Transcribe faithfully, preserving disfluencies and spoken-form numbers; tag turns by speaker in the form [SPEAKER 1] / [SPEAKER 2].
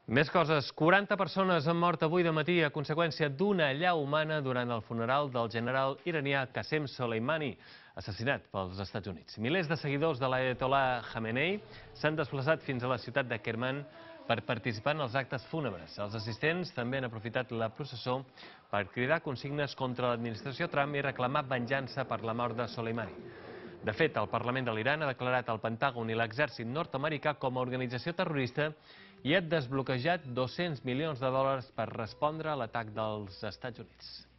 [SPEAKER 1] Més coses. quaranta persones han mort avui de matí a conseqüència d'una allau humana durant el funeral del general iranià Qasem Soleimani, assassinat pels Estats Units. Milers de seguidors de l'Ayatollah Khamenei s'han desplaçat fins a la ciutat de Kerman per participar en els actes fúnebres. Els assistents també han aprofitat la processó per cridar consignes contra l'administració Trump i reclamar venjança per la mort de Soleimani. De fet, el Parlament de l'Iran ha declarat el Pentàgon i l'exèrcit nord-americà com a organització terrorista i ha desbloquejat dos-cents milions de dòlars per respondre a l'atac dels Estats Units.